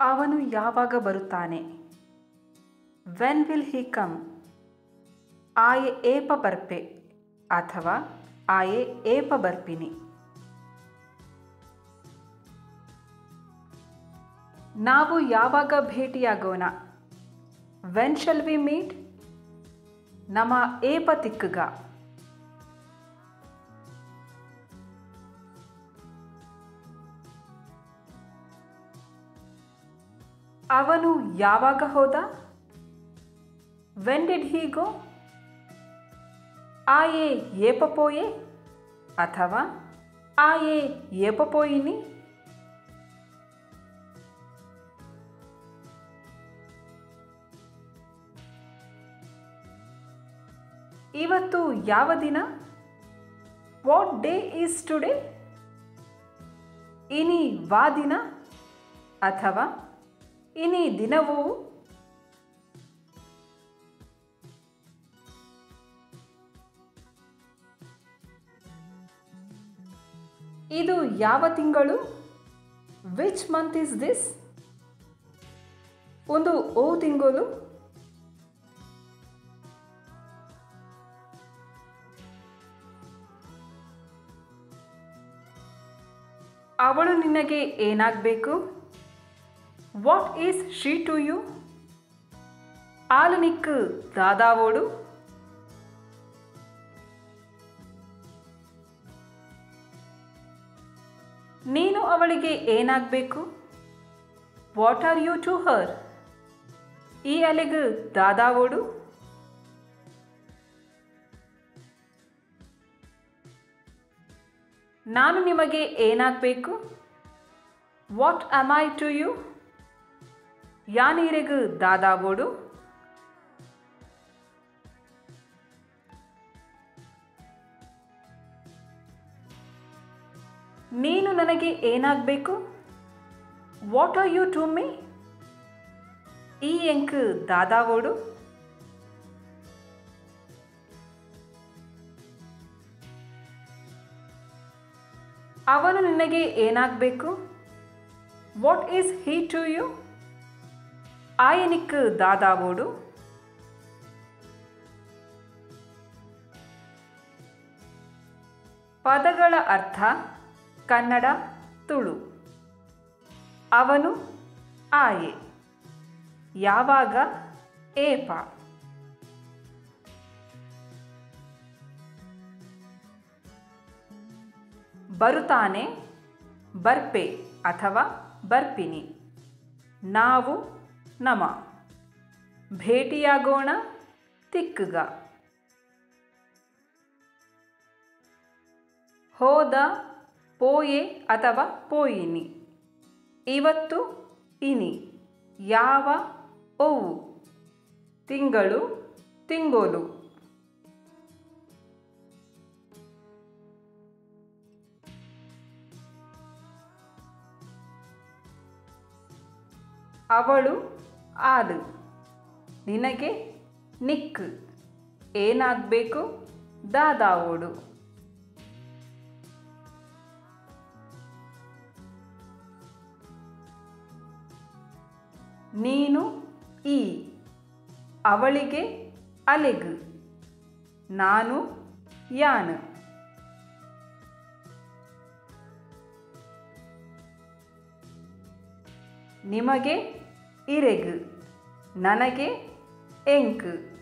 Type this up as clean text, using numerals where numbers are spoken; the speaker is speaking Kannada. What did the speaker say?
ಅವನು ಯಾವಾಗ ಬರುತ್ತಾನೆ? When will he come? ಆಯೆ ಏಪ ಬರ್ಪೆ ಅಥವಾ ಆಯೆ ಏಪ ಬರ್ಪಿನಿ. ನಾವು ಯಾವಾಗ ಭೇಟಿಯಾಗೋಣ? When shall we meet? ನಮ ಏಪ ತಿಕ್ಕಗ. ಅವನು ಯಾವಾಗ ಹೋದ? When did he go? ಆಯೆ ಏಪ ಪೋಯೆ ಅಥವಾ ಆಯೆ ಏಪ ಪೋಯಿನಿ. ಇವತ್ತು ಯಾವ ದಿನ? What day is today? ಇನಿ ವಾ ದಿನ ಅಥವಾ ಇನಿ ದಿನವೂ? ಇದು ಯಾವ ತಿಂಗಳು? Which month is this? ಒಂದು ಓ ತಿಂಗಳು. ಅವಳು ನಿನಗೆ ಏನಾಗಬೇಕು? What is she to you? ಆಲನಿಕ್ಕು ದಾದಾವೋಡು. ನೀನು ಅವಳಿಗೆ ಏನಾಗಬೇಕು? What are you to her? ಈ ಅಲೆಗು ದಾದಾವೋಡು. ನಾನು ನಿಮಗೆ ಏನಾಗಬೇಕು? What am I to you? ಯಾನೀರೆಗು ದಾದಾವೋಡು. ನೀನು ನನಗೆ ಏನಾಗಬೇಕು? What are you to me? ಈ ಎಂಕು ದಾದಾವೋಡು. ಅವನು ನಿನಗೆ ಏನಾಗಬೇಕು? What is he to you? ಆಯನಿಕ್ಕು ದಾದಾವೋಡು. ಪದಗಳ ಅರ್ಥ ಕನ್ನಡ ತುಳು. ಅವನು ಆಯೆ, ಯಾವಾಗ ಏಪ. ಬರುತ್ತಾನೆ ಬರ್ಪೆ ಅಥವಾ ಬರ್ಪಿನಿ. ನಾವು ನಮ. ಭೇಟಿಯಾಗೋಣ ತಿಕ್ಕಗ. ಹೋದ ಪೋಯೆ ಅಥವಾ ಪೋಯಿನಿ. ಇವತ್ತು ಇನಿ. ಯಾವ ಓವು. ತಿಂಗಳು ತಿಂಗೋಲು. ಅವಳು ಆಲು. ನಿನಗೆ ನಿಕ್ಕು. ಏನಾಗಬೇಕು? ದಾದಾವೋಡು. ನೀನು ಈ. ಅವಳಿಗೆ ಅಲೆಗು. ನಾನು ಯಾನು. ನಿಮಗೆ ಇರೆಗು. ನನಗೆ ಎಂಕು.